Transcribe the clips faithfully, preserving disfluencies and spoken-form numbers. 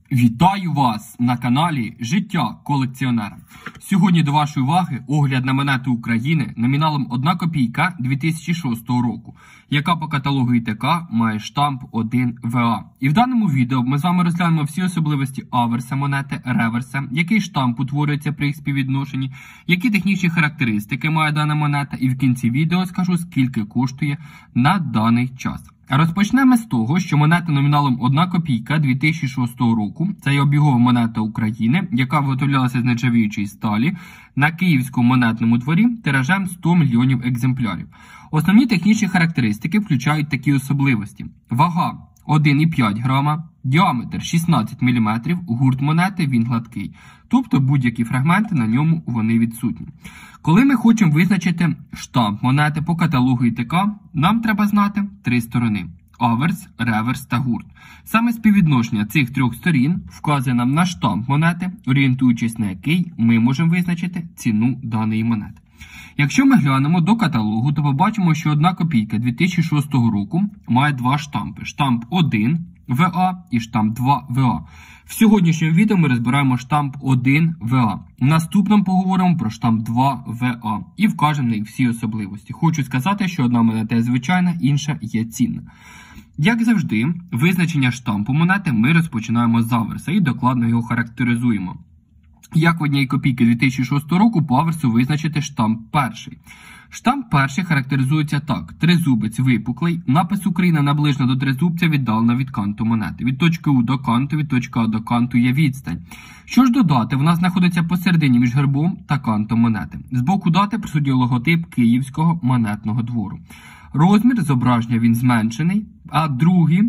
Вітаю вас на каналі Життя колекціонера. Сьогодні до вашої уваги огляд на монету України номіналом одна копійка дві тисячі шостого року, яка по каталогу І Те Ка має штамп один В А. І в даному відео ми з вами розглянемо всі особливості аверса монети, реверса, який штамп утворюється при їх співвідношенні, які технічні характеристики має дана монета, і в кінці відео скажу, скільки коштує на даний час. Розпочнемо з того, що монета номіналом одна копійка дві тисячі шостого року, це є обігова монета України, яка виготовлялася з нержавіючої сталі на київському монетному дворі тиражем сто мільйонів екземплярів. Основні технічні характеристики включають такі особливості. Вага один цілих п'ять десятих грама, діаметр шістнадцять міліметрів, гурт монети він гладкий, тобто будь-які фрагменти на ньому вони відсутні. Коли ми хочемо визначити штамп монети по каталогу І Те Ка, нам треба знати три сторони – аверс, реверс та гурт. Саме співвідношення цих трьох сторін вказує нам на штамп монети, орієнтуючись на який ми можемо визначити ціну даної монети. Якщо ми глянемо до каталогу, то побачимо, що одна копійка дві тисячі шостого року має два штампи – штамп один В А і штамп два В А. В сьогоднішньому відео ми розбираємо штамп один В А. В наступному поговоримо про штамп два В А і вкажемо на їх всі особливості. Хочу сказати, що одна монета є звичайна, інша є цінна. Як завжди, визначення штампу монети ми розпочинаємо з аверса і докладно його характеризуємо. Як в одній копійки дві тисячі шостого року по аверсу визначити штамп перший? Штамп перший характеризується так. Тризубець випуклий, напис Україна наближена до тризубця віддалена від канту монети. Від точки У до канту, від точки А до канту є відстань. Що ж додати, вона знаходиться посередині між гербом та кантом монети. З боку дати присутній логотип Київського монетного двору. Розмір зображення він зменшений, а другі,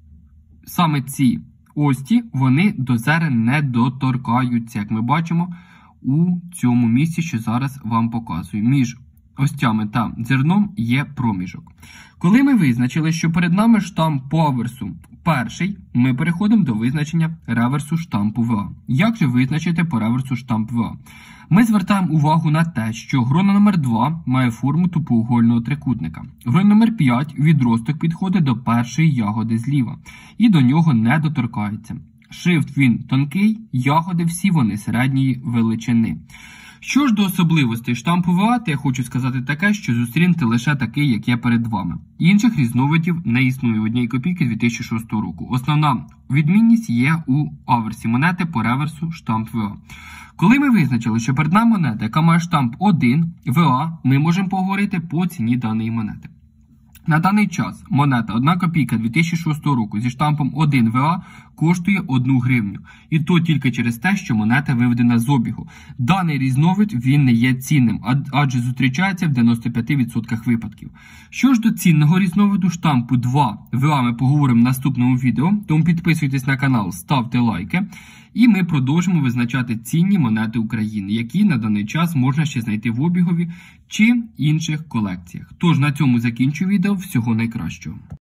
саме ці ості, вони до зери не доторкаються, як ми бачимо у цьому місці, що зараз вам показую. Між остями та зерном є проміжок. Коли ми визначили, що перед нами штамп по аверсу перший, ми переходимо до визначення реверсу штампу В А. Як же визначити по реверсу штамп В А? Ми звертаємо увагу на те, що грона номер два має форму тупоугольного трикутника. Грона номер п'ять відросток підходить до першої ягоди зліва і до нього не доторкається. Шрифт він тонкий, ягоди всі вони середньої величини. Що ж до особливостей штампу В А, то я хочу сказати таке, що зустрінете лише такий, як є перед вами. Інших різновидів не існує в одній копійки дві тисячі шостого року. Основна відмінність є у аверсі монети по реверсу штамп В А. Коли ми визначили, що перед нами монета, яка має штамп один В А, ми можемо поговорити по ціні даної монети. На даний час монета одна копійка дві тисячі шостого року зі штампом один В А коштує одну гривню. І то тільки через те, що монета виведена з обігу. Даний різновид він не є цінним, адже зустрічається в дев'яноста п'яти відсотках випадків. Що ж до цінного різновиду штампу два В А ми поговоримо в наступному відео, тому підписуйтесь на канал, ставте лайки. І ми продовжимо визначати цінні монети України, які на даний час можна ще знайти в обігові чи інших колекціях. Тож на цьому закінчу відео. Всього найкращого.